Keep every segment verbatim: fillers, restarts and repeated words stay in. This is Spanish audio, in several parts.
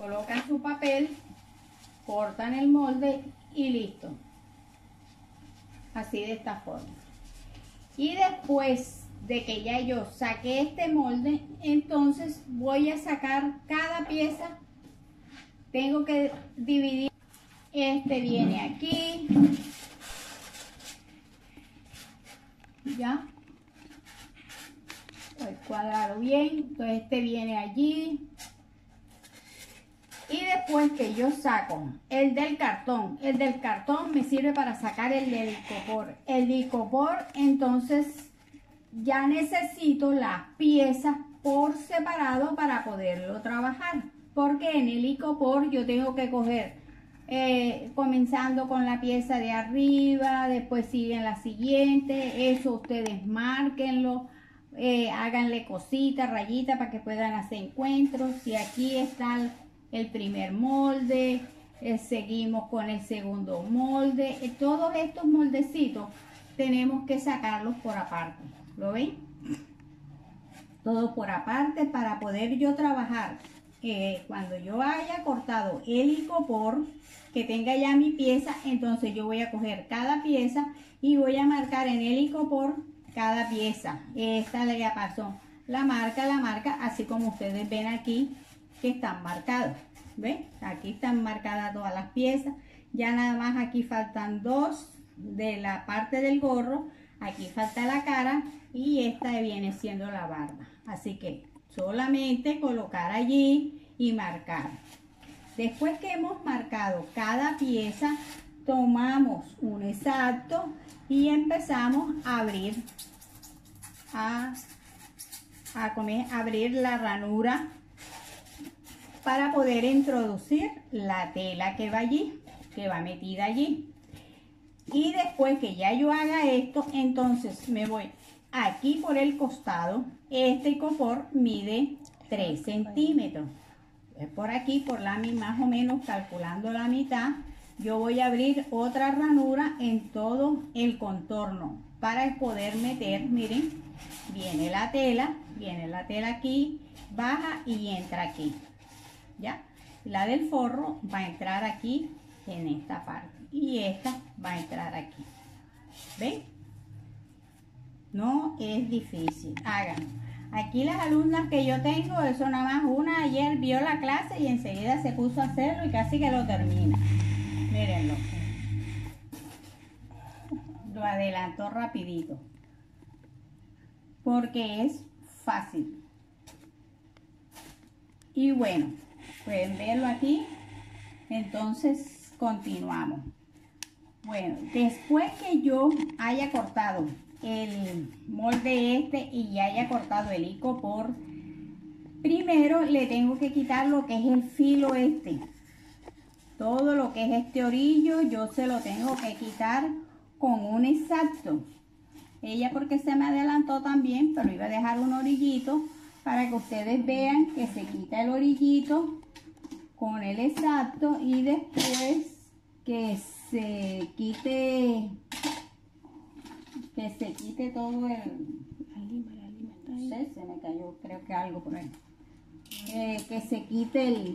colocan su papel, cortan el molde y listo. Así de esta forma. Y después de que ya yo saqué este molde, entonces voy a sacar cada pieza. Tengo que dividir. Este viene aquí. Ya. El cuadrado bien. Entonces este viene allí. Y después que yo saco el del cartón, el del cartón me sirve para sacar el del icopor. El de icopor, entonces ya necesito las piezas por separado para poderlo trabajar. Porque en el icopor yo tengo que coger, eh, comenzando con la pieza de arriba, después siguen la siguiente. Eso ustedes márquenlo, eh, háganle cositas, rayitas para que puedan hacer encuentros. Y aquí está el el primer molde, eh, seguimos con el segundo molde. Eh, todos estos moldecitos tenemos que sacarlos por aparte, ¿lo ven? Todo por aparte para poder yo trabajar. Eh, cuando yo haya cortado el icopor, que tenga ya mi pieza, entonces yo voy a coger cada pieza y voy a marcar en el icopor cada pieza. Esta ya pasó la marca, la marca, así como ustedes ven aquí, que están marcados. ¿Ven? Aquí están marcadas todas las piezas. Ya nada más aquí faltan dos de la parte del gorro. Aquí falta la cara y esta viene siendo la barba. Así que solamente colocar allí y marcar. Después que hemos marcado cada pieza, tomamos un exacto y empezamos a abrir a, a comer, abrir la ranura para poder introducir la tela que va allí, que va metida allí. Y después que ya yo haga esto, entonces me voy aquí por el costado. Este icopor mide tres centímetros. Por aquí, por la más o menos calculando la mitad, yo voy a abrir otra ranura en todo el contorno para poder meter, miren, viene la tela, viene la tela aquí, baja y entra aquí. ¿Ya? La del forro va a entrar aquí en esta parte y esta va a entrar aquí. ¿Ven? No es difícil, háganlo. Aquí las alumnas que yo tengo, eso nada más una ayer vio la clase y enseguida se puso a hacerlo y casi que lo termina. Mírenlo. Lo adelantó rapidito. Porque es fácil. Y bueno, pueden verlo aquí. Entonces continuamos. Bueno, después que yo haya cortado el molde este y ya haya cortado el icopor, primero le tengo que quitar lo que es el filo este. Todo lo que es este orillo yo se lo tengo que quitar con un exacto. Ella porque se me adelantó también, pero iba a dejar un orillito para que ustedes vean que se quita el orillito con el exacto y después que se quite que se quite todo el la lima, la lima está ahí. No sé, se me cayó creo que algo por ahí. Eh, que se quite el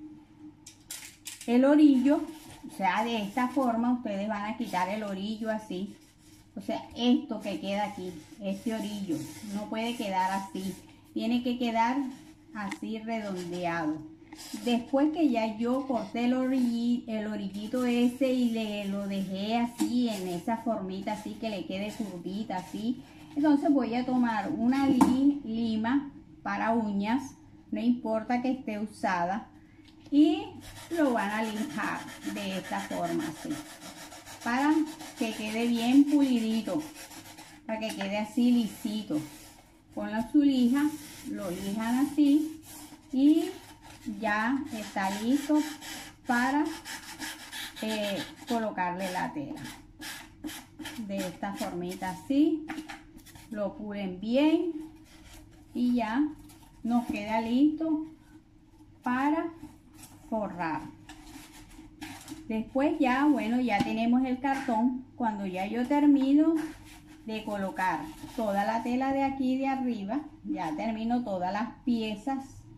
el orillo, o sea, de esta forma ustedes van a quitar el orillo así. O sea, esto que queda aquí, este orillo, no puede quedar así, tiene que quedar así redondeado. Después que ya yo corté el, orillito, el orillito ese y le lo dejé así, en esa formita así que le quede curvita así, entonces voy a tomar una li, lima para uñas, no importa que esté usada, y lo van a lijar de esta forma así, para que quede bien pulidito, para que quede así lisito. Con la su lija, lo lijan así y ya está listo para eh, colocarle la tela. De esta formita así, lo pulen bien y ya nos queda listo para forrar. Después ya, bueno, ya tenemos el cartón. Cuando ya yo termino de colocar toda la tela de aquí de arriba, ya termino todas las piezas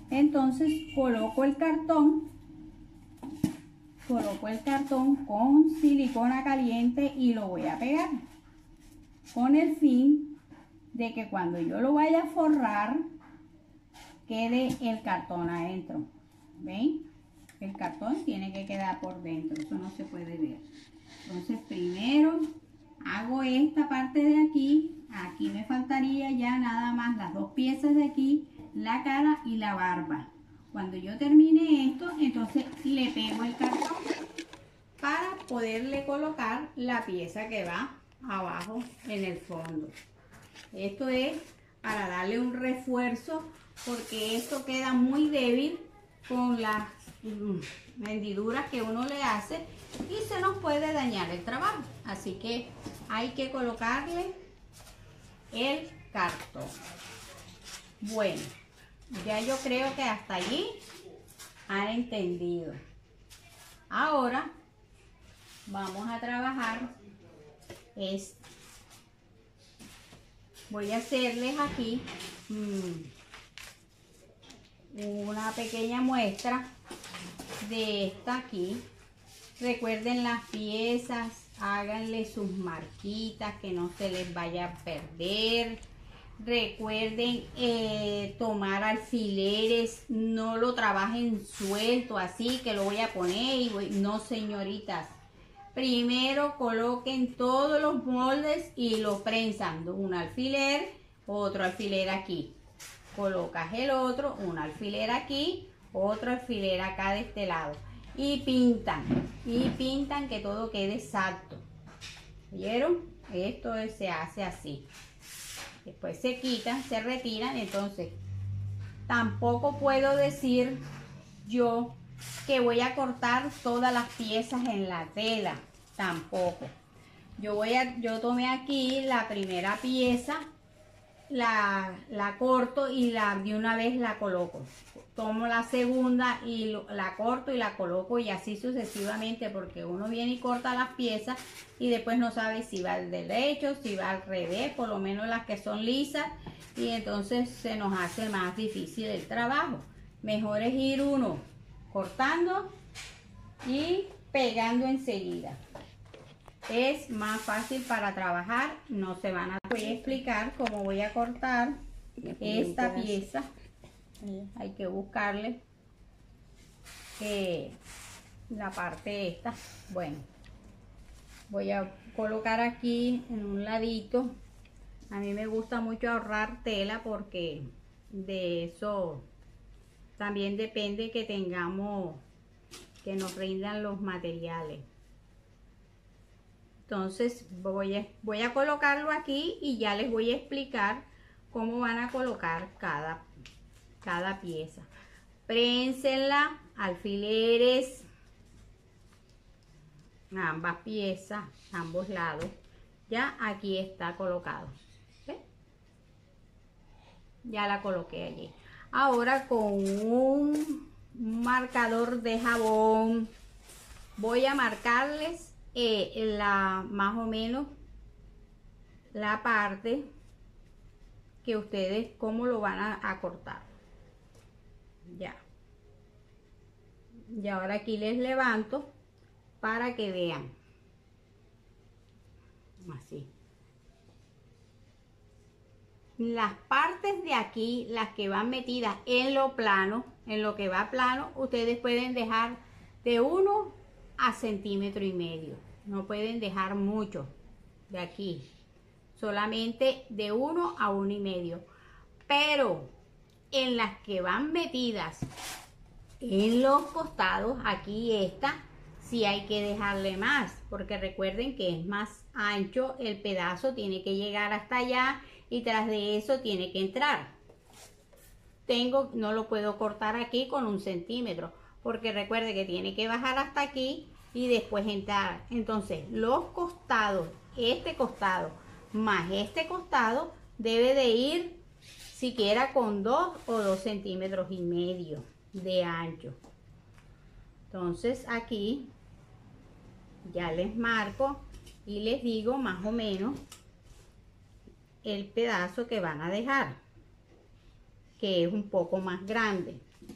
Entonces coloco el cartón, coloco el cartón con silicona caliente y lo voy a pegar con el fin de que cuando yo lo vaya a forrar quede el cartón adentro. ¿Ven? El cartón tiene que quedar por dentro, eso no se puede ver. Entonces primero hago esta parte de aquí. Aquí me faltaría ya nada más las dos piezas de aquí, la cara y la barba. Cuando yo termine esto, entonces le pego el cartón para poderle colocar la pieza que va abajo en el fondo. Esto es para darle un refuerzo, porque esto queda muy débil con las mm, hendiduras que uno le hace y se nos puede dañar el trabajo. Así que hay que colocarle el cartón. Bueno, ya yo creo que hasta allí han entendido. Ahora vamos a trabajar esto. Voy a hacerles aquí mmm, una pequeña muestra de esta aquí. Recuerden las piezas, háganle sus marquitas que no se les vaya a perder. Recuerden eh, tomar alfileres, no lo trabajen suelto así que lo voy a poner y voy, no, señoritas. Primero coloquen todos los moldes y lo prensan, un alfiler, otro alfiler aquí, colocas el otro, un alfiler aquí, otro alfiler acá de este lado y pintan, y pintan que todo quede exacto. ¿Vieron? Esto se hace así. Después se quitan, se retiran. Entonces tampoco puedo decir yo que voy a cortar todas las piezas en la tela, tampoco. Yo voy a, yo tomé aquí la primera pieza, la, la corto y la de una vez la coloco. Tomo la segunda y lo, la corto y la coloco, y así sucesivamente, porque uno viene y corta las piezas y después no sabe si va al derecho, si va al revés, por lo menos las que son lisas, y entonces se nos hace más difícil el trabajo. Mejor es ir uno cortando y pegando enseguida. Es más fácil para trabajar, no se van a... Voy a explicar cómo voy a cortar esta pieza. Hay que buscarle eh, la parte esta. Bueno, voy a colocar aquí en un ladito. A mí me gusta mucho ahorrar tela, porque de eso también depende que tengamos, que nos rindan los materiales. Entonces voy a, voy a colocarlo aquí y ya les voy a explicar cómo van a colocar cada, cada pieza. Prénsenla, alfileres, ambas piezas, ambos lados. Ya aquí está colocado. ¿Ven? Ya la coloqué allí. Ahora con un marcador de jabón voy a marcarles eh, la más o menos la parte que ustedes cómo lo van a, a cortar. Ya. Y ahora aquí les levanto para que vean. Así. Las partes de aquí, las que van metidas en lo plano, en lo que va plano, ustedes pueden dejar de uno a centímetro y medio. No pueden dejar mucho de aquí. Solamente de uno a uno y medio. Pero en las que van metidas en los costados, aquí esta, sí hay que dejarle más, porque recuerden que es más ancho el pedazo, tiene que llegar hasta allá y tras de eso tiene que entrar. Tengo, no lo puedo cortar aquí con un centímetro, porque recuerde que tiene que bajar hasta aquí y después entrar. Entonces los costados, este costado más este costado, debe de ir siquiera con dos o dos centímetros y medio de ancho. Entonces aquí ya les marco y les digo más o menos el pedazo que van a dejar, que es un poco más grande.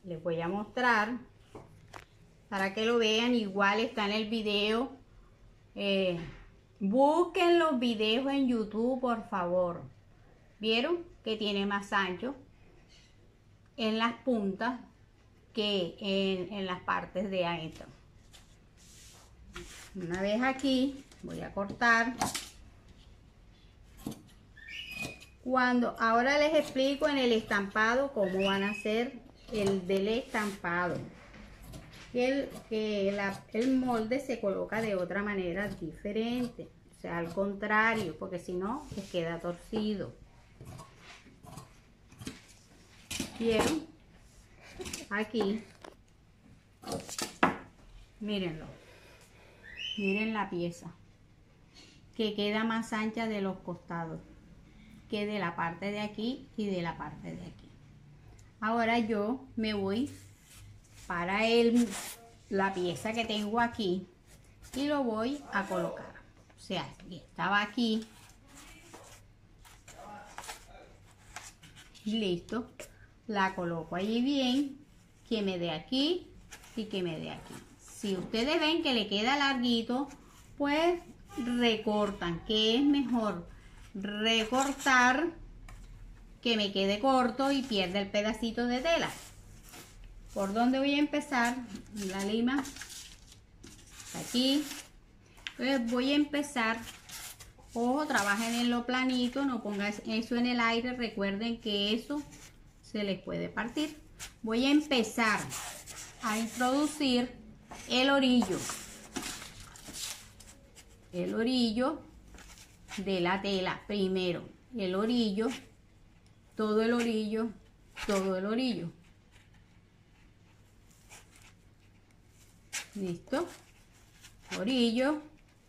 les voy a mostrar para que lo vean. Igual está en el video. Eh, busquen los videos en YouTube, por favor. ¿Vieron que tiene más ancho en las puntas que en, en las partes de adentro? Una vez aquí voy a cortar. Cuando ahora les explico en el estampado cómo van a hacer el del estampado. Que el, que la, el molde se coloca de otra manera diferente, o sea, al contrario, porque si no les queda torcido. ¿Vieron? Aquí, mírenlo, miren la pieza que queda más ancha de los costados que de la parte de aquí y de la parte de aquí. Ahora yo me voy para el, la pieza que tengo aquí y lo voy a colocar. O sea, estaba aquí, listo, la coloco allí bien, que me dé aquí y que me dé aquí. Si ustedes ven que le queda larguito, pues recortan, que es mejor recortar que me quede corto y pierda el pedacito de tela. ¿Por dónde voy a empezar? La lima aquí. Entonces voy a empezar. Ojo, trabajen en lo planito, no pongan eso en el aire. Recuerden que eso se les puede partir. Voy a empezar a introducir el orillo. El orillo de la tela. Primero el orillo, todo el orillo, todo el orillo. Listo, orillo,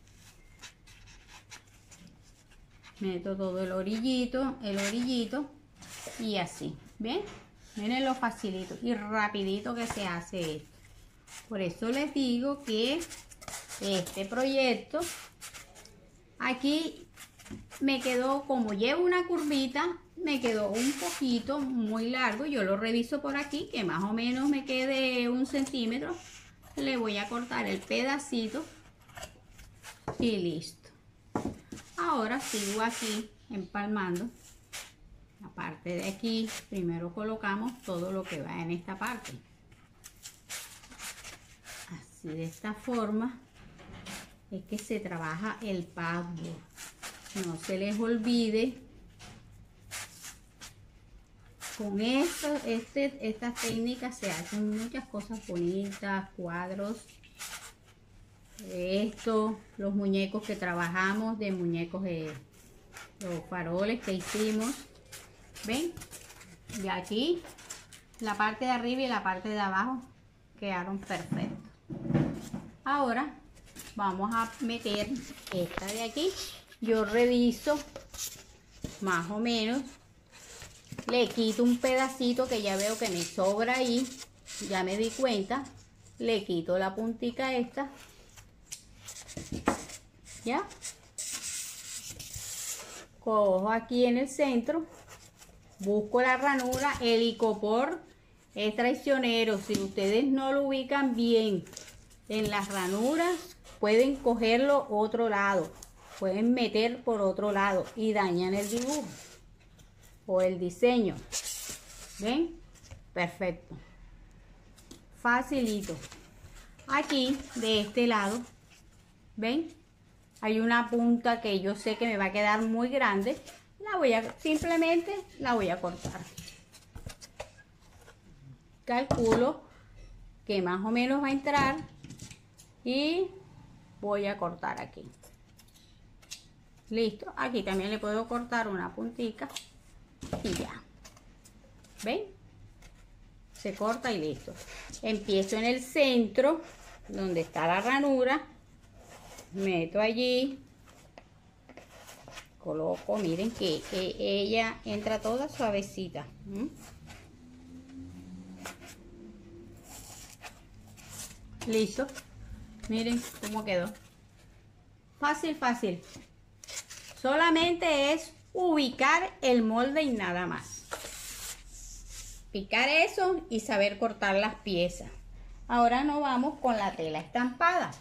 meto todo el orillito, el orillito y así, ¿ven? Miren lo facilito y rapidito que se hace esto. Por eso les digo que este proyecto aquí me quedó, como llevo una curvita, me quedó un poquito muy largo. Yo lo reviso por aquí, que más o menos me quede un centímetro. Le voy a cortar el pedacito y listo. Ahora sigo aquí empalmando la parte de aquí. Primero colocamos todo lo que va en esta parte, así, de esta forma es que se trabaja el patchwork. No se les olvide. Con esto, este, estas técnicas se hacen muchas cosas bonitas, cuadros. Esto, los muñecos que trabajamos, de muñecos de los faroles que hicimos. ¿Ven? Y aquí la parte de arriba y la parte de abajo quedaron perfectos. Ahora vamos a meter esta de aquí. Yo reviso más o menos. Le quito un pedacito que ya veo que me sobra ahí. Ya me di cuenta. Le quito la puntica esta. ¿Ya? Cojo aquí en el centro. Busco la ranura. El icopor es traicionero. Si ustedes no lo ubican bien en las ranuras, pueden cogerlo otro lado. Pueden meter por otro lado y dañan el dibujo o el diseño. ¿Ven? Perfecto. Facilito. Aquí, de este lado, ¿ven? Hay una punta que yo sé que me va a quedar muy grande. La voy a, simplemente la voy a cortar. Calculo que más o menos va a entrar y voy a cortar aquí. Listo. Aquí también le puedo cortar una puntica y ya. ¿Ven? Se corta y listo. Empiezo en el centro donde está la ranura. Meto allí. Coloco, miren que, que ella entra toda suavecita. ¿Mm? Listo. Miren cómo quedó. Fácil, fácil. Solamente es ubicar el molde y nada más. picar eso y saber cortar las piezas. Ahora nos vamos con la tela estampada.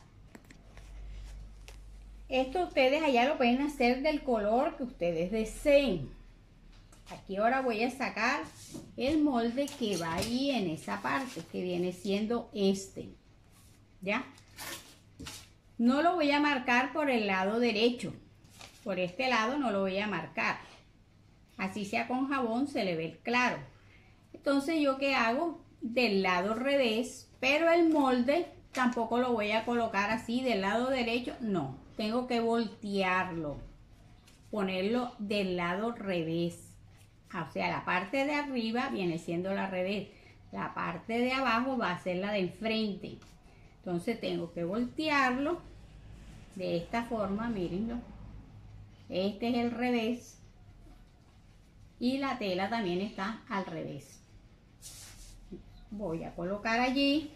Esto ustedes allá lo pueden hacer del color que ustedes deseen. Aquí ahora voy a sacar el molde que va ahí en esa parte, que viene siendo este. ¿Ya? No lo voy a marcar por el lado derecho. Por este lado no lo voy a marcar. Así sea con jabón se le ve claro. Entonces, ¿yo qué hago? Del lado revés, pero el molde tampoco lo voy a colocar así del lado derecho. No, tengo que voltearlo. Ponerlo del lado revés. O sea, la parte de arriba viene siendo la revés. La parte de abajo va a ser la de enfrente. Entonces tengo que voltearlo de esta forma, mírenlo. Este es el revés. Y la tela también está al revés. Voy a colocar allí.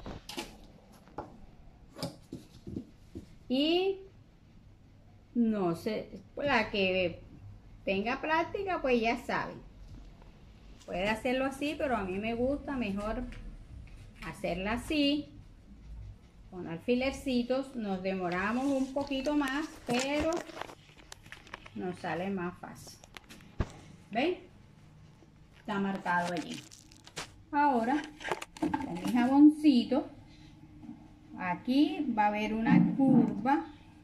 Y no sé, la que tenga práctica pues ya sabe. Puede hacerlo así, pero a mí me gusta mejor hacerla así. Con alfilercitos nos demoramos un poquito más, pero nos sale más fácil. ¿Ven? Está marcado allí. Ahora, con mi jaboncito, aquí va a haber una curva.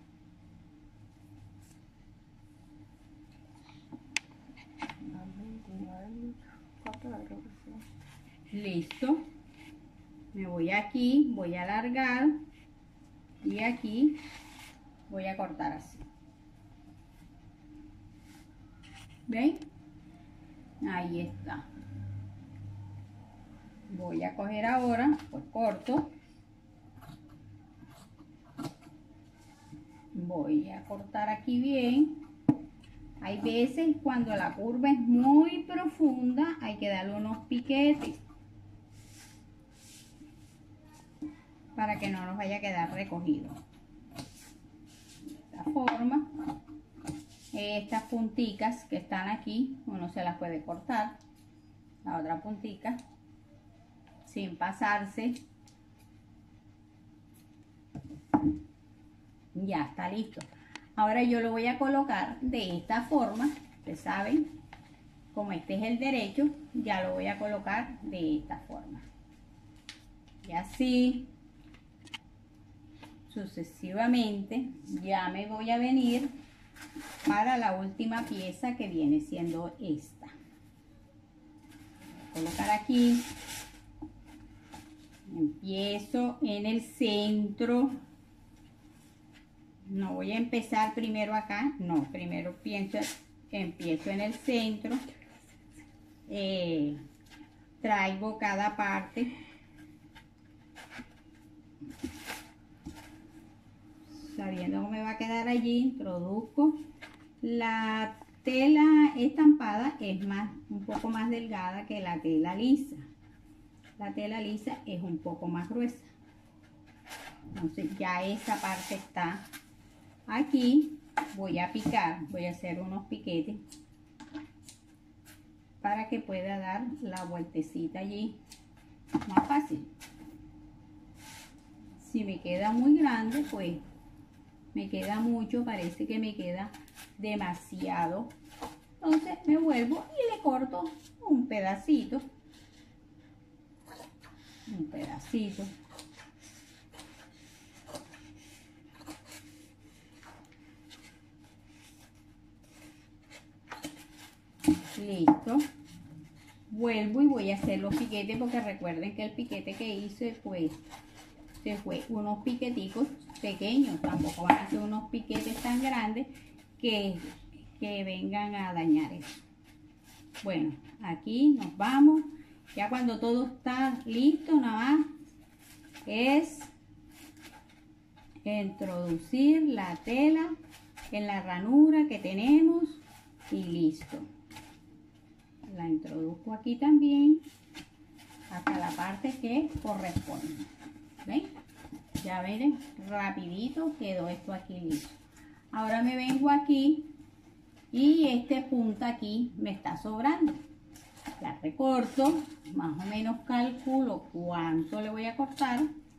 Listo. Me voy aquí, voy a alargar y aquí voy a cortar así. ¿Ven? Ahí está. Voy a coger ahora, pues corto. Voy a cortar aquí bien. Hay veces cuando la curva es muy profunda hay que darle unos piquetes para que no nos vaya a quedar recogido. De esta forma, estas punticas que están aquí, uno se las puede cortar. La otra puntica, sin pasarse. Ya está listo. Ahora yo lo voy a colocar de esta forma. Ustedes saben, como este es el derecho, ya lo voy a colocar de esta forma. Y así sucesivamente ya me voy a venir para la última pieza que viene siendo esta. Voy a colocar aquí. Empiezo en el centro. No voy a empezar primero acá, no, primero pienso, empiezo en el centro, eh, traigo cada parte, sabiendo cómo me va a quedar allí, introduzco. La tela estampada es más, un poco más delgada que la tela lisa. La tela lisa es un poco más gruesa. Entonces ya esa parte está aquí. Voy a picar, voy a hacer unos piquetes para que pueda dar la vueltecita allí más fácil. Si me queda muy grande, pues me queda mucho, parece que me queda demasiado. Entonces me vuelvo y le corto un pedacito, un pedacito. Listo. Vuelvo y voy a hacer los piquetes, porque recuerden que el piquete que hice pues se fue unos piqueticos pequeños, tampoco van a ser unos piquetes tan grandes que, que vengan a dañar eso. Bueno, aquí nos vamos. Ya cuando todo está listo, nada más es introducir la tela en la ranura que tenemos y listo. La introduzco aquí también hasta la parte que corresponde. ¿Ven? Ya ven, rapidito quedó esto aquí listo. Ahora me vengo aquí y este punta aquí me está sobrando. La recorto, más o menos calculo cuánto le voy a cortar.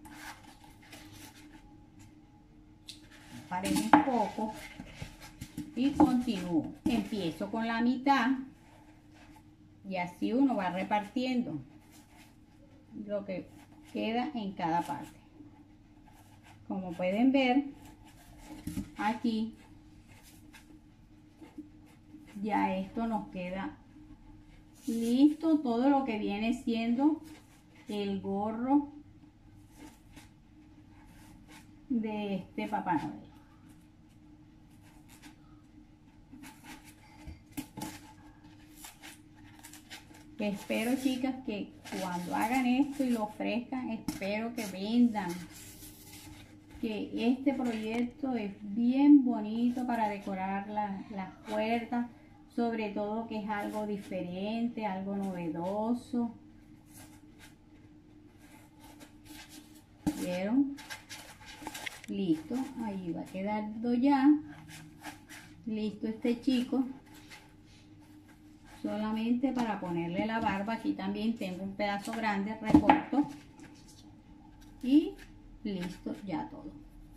Parece un poco y continúo. Empiezo con la mitad y así uno va repartiendo lo que queda en cada parte. Como pueden ver, aquí ya esto nos queda listo, todo lo que viene siendo el gorro de este Papá Noel. Espero, chicas, que cuando hagan esto y lo ofrezcan, espero que vendan. Que este proyecto es bien bonito para decorar la- las puertas, sobre todo que es algo diferente, algo novedoso. ¿Vieron? Listo, ahí va quedando ya. Listo este chico. Solamente para ponerle la barba. Aquí también tengo un pedazo grande, recorto y listo ya todo.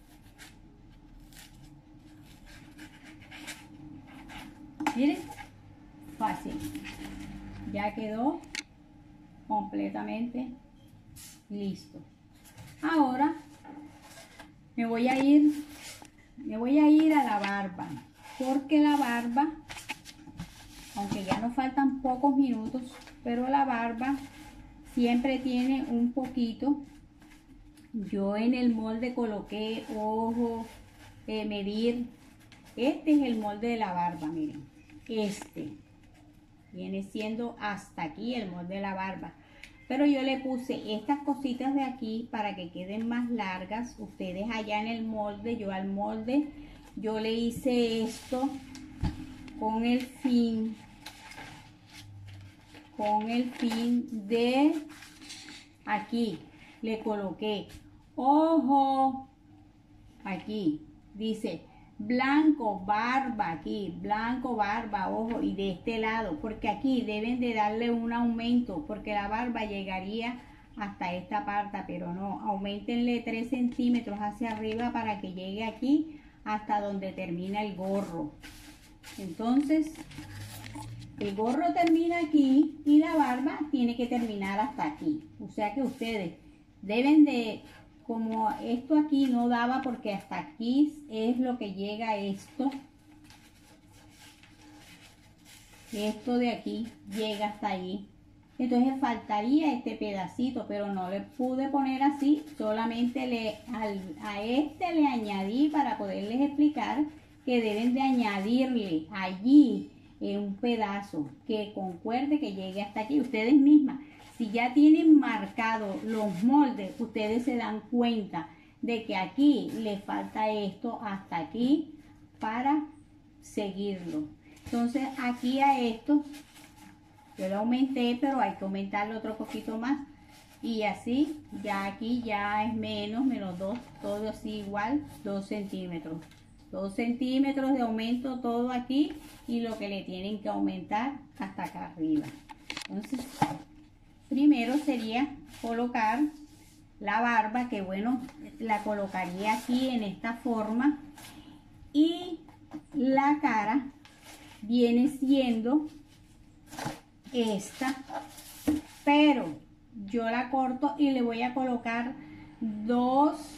Miren, fácil, ya quedó completamente listo. Ahora me voy a ir me voy a ir a la barba, porque la barba, aunque ya nos faltan pocos minutos, pero la barba siempre tiene un poquito. Yo en el molde coloqué ojo, eh, medir. Este es el molde de la barba, miren. Este viene siendo hasta aquí el molde de la barba. Pero yo le puse estas cositas de aquí para que queden más largas. Ustedes allá en el molde, yo al molde, yo le hice esto con el fin con el fin de aquí le coloqué ojo, aquí dice blanco, barba, aquí blanco, barba, ojo, y de este lado, porque aquí deben de darle un aumento, porque la barba llegaría hasta esta parte, pero no, aumentenle tres centímetros hacia arriba para que llegue aquí hasta donde termina el gorro. Entonces el gorro termina aquí y la barba tiene que terminar hasta aquí. O sea que ustedes deben de, como esto aquí no daba porque hasta aquí es lo que llega esto. Esto de aquí llega hasta ahí. Entonces faltaría este pedacito, pero no le pude poner así. Solamente le, al, a este le añadí para poderles explicar que deben de añadirle allí en un pedazo que concuerde que llegue hasta aquí. Ustedes mismas, si ya tienen marcado los moldes, ustedes se dan cuenta de que aquí le falta esto hasta aquí para seguirlo. Entonces aquí a esto yo lo aumenté, pero hay que aumentarlo otro poquito más. Y así, ya aquí ya es menos, menos dos, todo así igual, dos centímetros. dos centímetros de aumento todo aquí y lo que le tienen que aumentar hasta acá arriba. Entonces, primero sería colocar la barba, que bueno, la colocaría aquí en esta forma. Y la cara viene siendo esta, pero yo la corto y le voy a colocar dos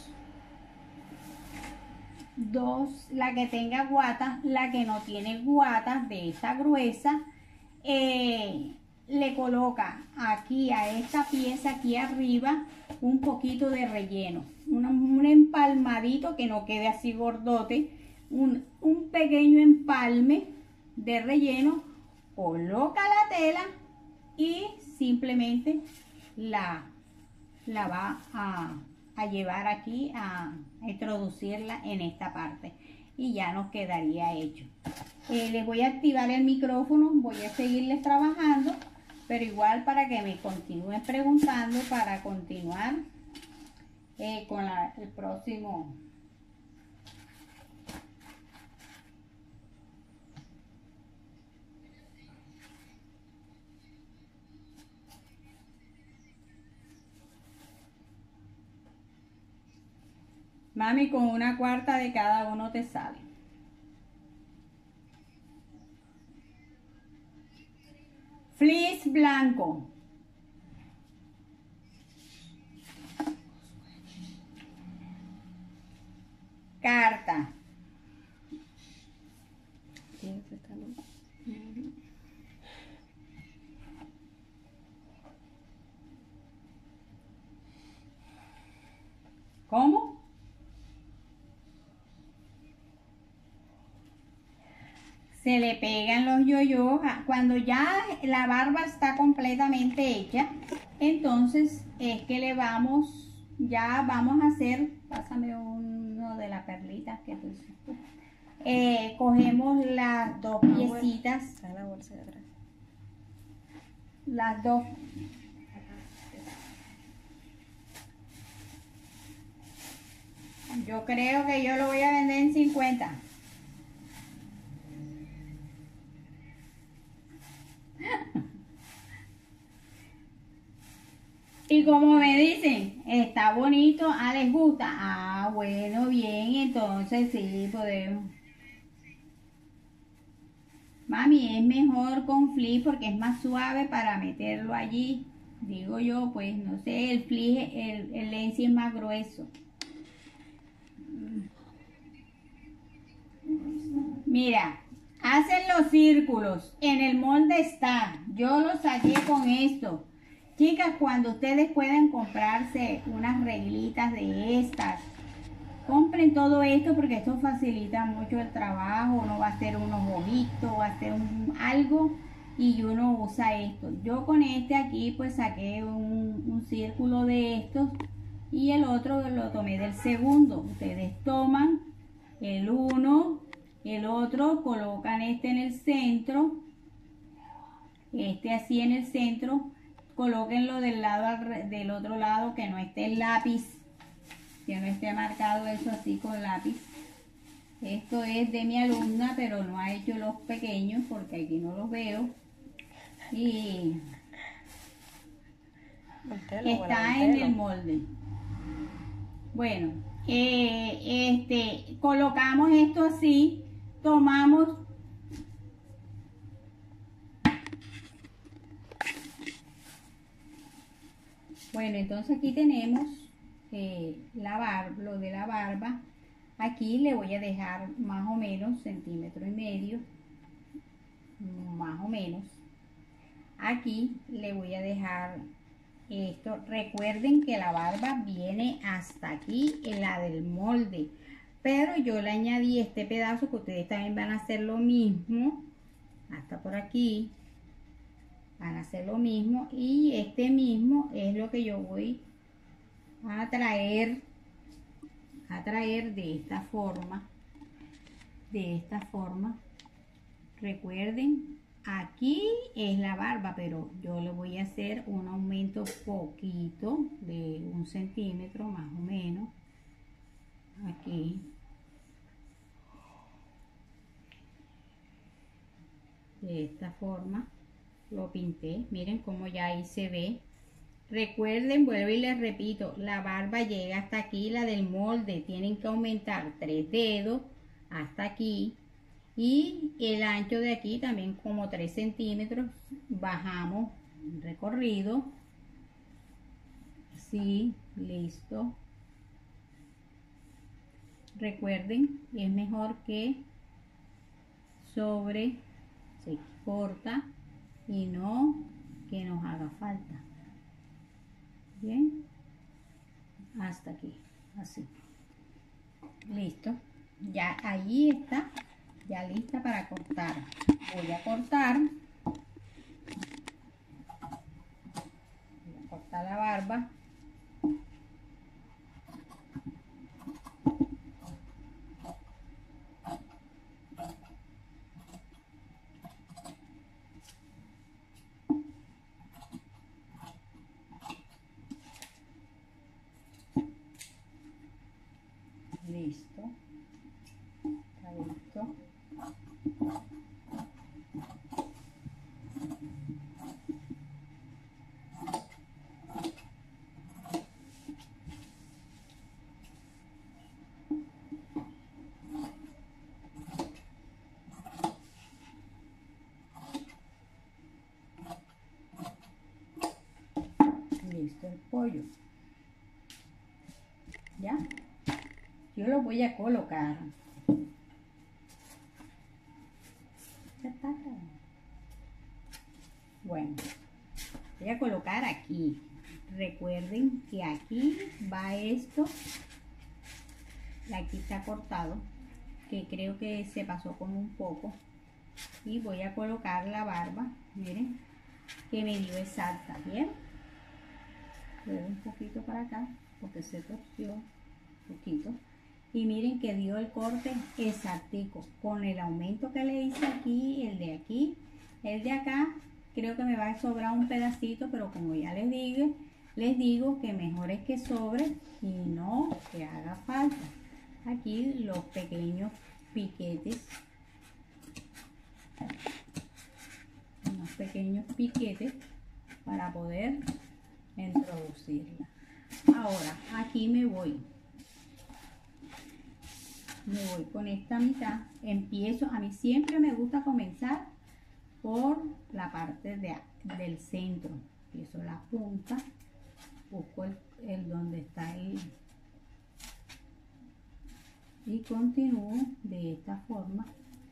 dos, la que tenga guatas, la que no tiene guatas de esta gruesa, eh, le coloca aquí a esta pieza aquí arriba un poquito de relleno, un, un empalmadito que no quede así gordote, un, un pequeño empalme de relleno. Coloca la tela y simplemente la, la va a, a llevar aquí, a, a introducirla en esta parte y ya nos quedaría hecho. Eh, les voy a activar el micrófono, voy a seguirles trabajando, pero igual para que me continúen preguntando para continuar eh, con la, el próximo. Mami, con una cuarta de cada uno te sale. Fleece blanco. Carta. ¿Cómo? Se le pegan los yoyos. Cuando ya la barba está completamente hecha, entonces es que le vamos, ya vamos a hacer, pásame uno de las perlitas que tú hiciste. Eh, cogemos las dos piecitas, Está en la bolsa de atrás. las dos. Yo creo que yo lo voy a vender en cincuenta. Y como me dicen, está bonito, ah, les gusta. Ah, bueno, bien, entonces sí podemos. Mami, es mejor con fleece porque es más suave para meterlo allí. Digo yo, pues no sé, el fleece, el, el lenci es más grueso. Mira, hacen los círculos. En el molde está. Yo lo saqué con esto. Chicas, cuando ustedes pueden comprarse unas reglitas de estas, compren todo esto porque esto facilita mucho el trabajo. Uno va a hacer unos ojitos, va a hacer un, algo y uno usa esto. Yo con este aquí pues saqué un, un círculo de estos y el otro lo tomé del segundo. Ustedes toman el uno, el otro, colocan este en el centro, este así en el centro, colóquenlo del lado del otro lado, que no esté el lápiz, que no esté marcado eso así con lápiz. Esto es de mi alumna, pero no ha hecho los pequeños porque aquí no los veo. Y está en el molde. Bueno, eh, este, colocamos esto así, tomamos bueno, entonces aquí tenemos eh, la barba, lo de la barba. Aquí le voy a dejar más o menos centímetro y medio, más o menos. Aquí le voy a dejar esto. Recuerden que la barba viene hasta aquí en la del molde, pero yo le añadí este pedazo que ustedes también van a hacer lo mismo, hasta por aquí. Van a hacer lo mismo y este mismo es lo que yo voy a traer a traer de esta forma, de esta forma. Recuerden, aquí es la barba, pero yo le voy a hacer un aumento poquito de un centímetro más o menos aquí, de esta forma. Lo pinté, miren cómo ya ahí se ve. Recuerden, vuelvo y les repito, la barba llega hasta aquí, la del molde tienen que aumentar tres dedos hasta aquí y el ancho de aquí también como tres centímetros. Bajamos el recorrido, sí, listo. Recuerden, es mejor que sobre se corta y no que nos haga falta. Bien, hasta aquí, así. Listo, ya ahí está, ya lista para cortar. Voy a cortar, voy a cortar la barba. Listo, está listo. del pollo. ¿Ya? Yo lo voy a colocar. Ya está. Bueno, voy a colocar aquí. Recuerden que aquí va esto. Aquí está cortado, que creo que se pasó como un poco. Y voy a colocar la barba, miren, que me dio exacta, ¿bien? Le doy un poquito para acá, porque se torció un poquito. Y miren que dio el corte exactico, con el aumento que le hice aquí, el de aquí, el de acá. Creo que me va a sobrar un pedacito, pero como ya les digo, les digo que mejor es que sobre y no que haga falta. Aquí los pequeños piquetes, unos pequeños piquetes para poder introducirla. Ahora aquí me voy, me voy con esta mitad. Empiezo, a mí siempre me gusta comenzar por la parte de, del centro. Empiezo la punta, busco el, el donde está el y continúo de esta forma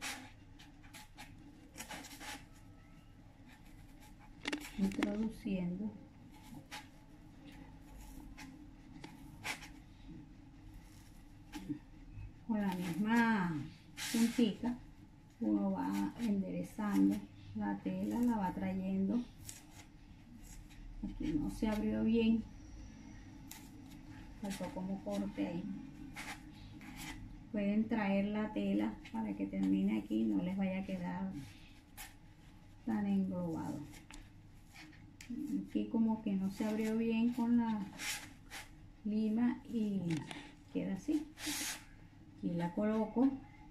introduciendo con la misma puntita. Uno va enderezando la tela, la va trayendo. Aquí no se abrió bien, faltó como corte ahí. Pueden traer la tela para que termine aquí, no les vaya a quedar tan englobado. Aquí como que no se abrió bien con la lima y queda así. Aquí la coloco.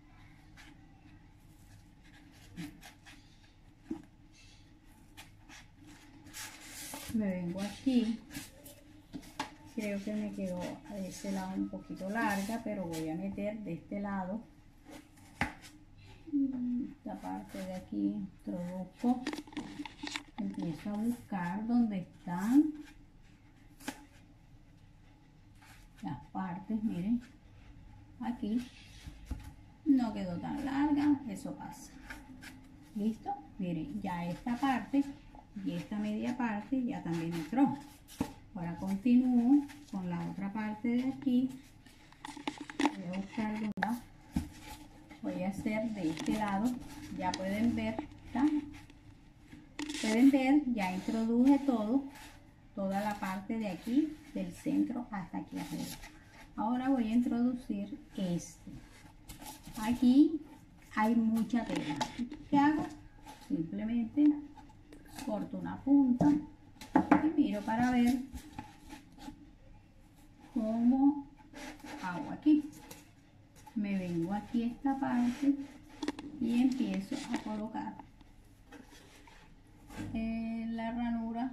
Me vengo aquí. Creo que me quedó a ese lado un poquito larga, pero voy a meter de este lado. Esta parte de aquí introduzco. Empiezo a buscar donde están las partes. Miren, aquí no quedó tan larga, eso pasa. ¿Listo? Miren, ya esta parte y esta media parte ya también entró. Ahora continúo con la otra parte de aquí. Voy a buscar una. Voy a hacer de este lado. Ya pueden ver, ¿está? Pueden ver, ya introduje todo, toda la parte de aquí, del centro hasta aquí arriba. Ahora voy a introducir este. Aquí hay mucha tela. ¿Qué hago? Simplemente corto una punta y miro para ver cómo hago aquí. Me vengo aquí a esta parte y empiezo a colocar en la ranura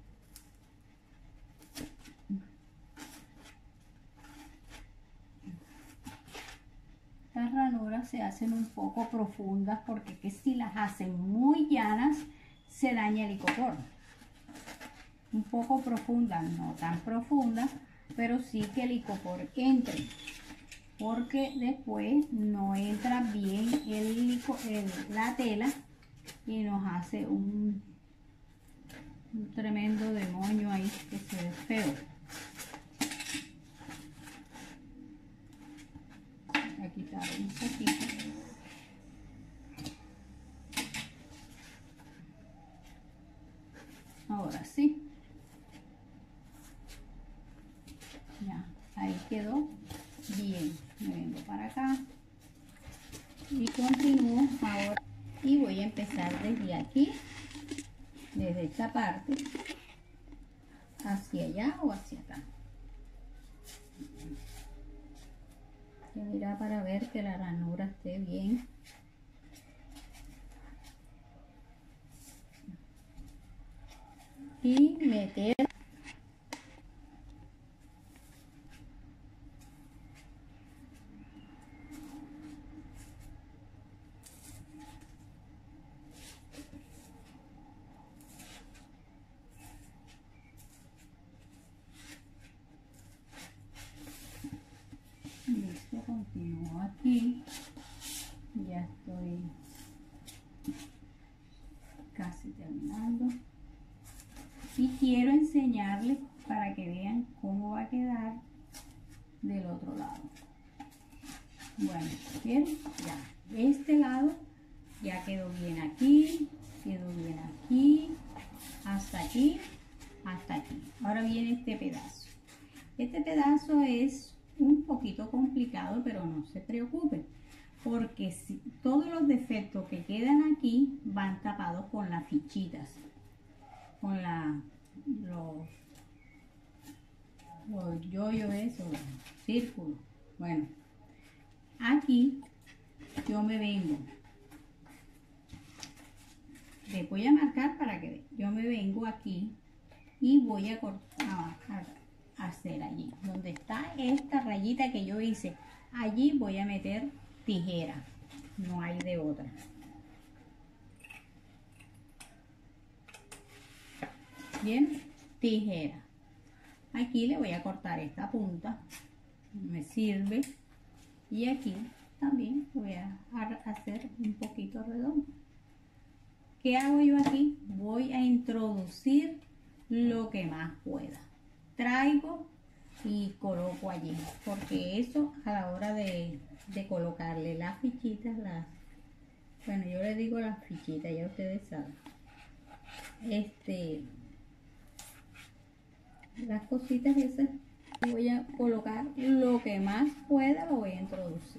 las ranuras se hacen un poco profundas porque que si las hacen muy llanas se daña el icopor. Un poco profundas, no tan profundas, pero sí que el icopor entre, porque después no entra bien el, el, la tela y nos hace un, un tremendo demonio ahí que se ve feo. Voy a quitar un poquito. Ahora sí. Ya, ahí quedó bien. Me vengo para acá y continúo ahora y voy a empezar desde aquí, desde esta parte hacia allá o hacia acá. Voy a mirar para ver que la ranura esté bien. Y meter Bueno, bien, ya. Este lado ya quedó bien aquí, quedó bien aquí, hasta aquí, hasta aquí. Ahora viene este pedazo. Este pedazo es un poquito complicado, pero no se preocupen, porque si, todos los defectos que quedan aquí van tapados con las fichitas, con la, los, los yoyos, esos, los círculos. Bueno, aquí yo me vengo, les voy a marcar para que vean. Yo me vengo aquí y voy a cortar, a hacer allí donde está esta rayita que yo hice, allí voy a meter tijera, no hay de otra. Bien, tijera. Aquí le voy a cortar esta punta, me sirve, y aquí también voy a hacer un poquito redondo. ¿Qué hago yo aquí? Voy a introducir lo que más pueda. Traigo y coloco allí, porque eso a la hora de, de colocarle las fichitas, las, bueno, yo le digo las fichitas, ya ustedes saben, este, las cositas esas, voy a colocar lo que más pueda, lo voy a introducir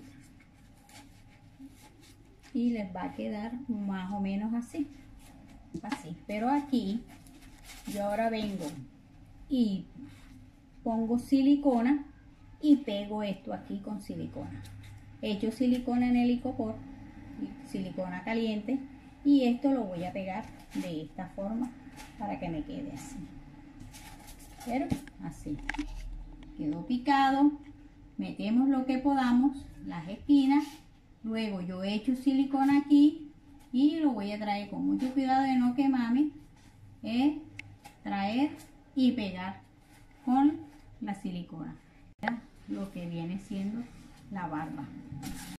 y les va a quedar más o menos así, así. Pero aquí yo ahora vengo y pongo silicona y pego esto aquí con silicona. He hecho silicona en el icopor, silicona caliente, y esto lo voy a pegar de esta forma para que me quede así. Pero así quedó picado. Metemos lo que podamos, las esquinas. Luego yo he hecho silicona aquí y lo voy a traer con mucho cuidado de no quemarme. Eh, traer y pegar con la silicona, ¿ya? Lo que viene siendo la barba.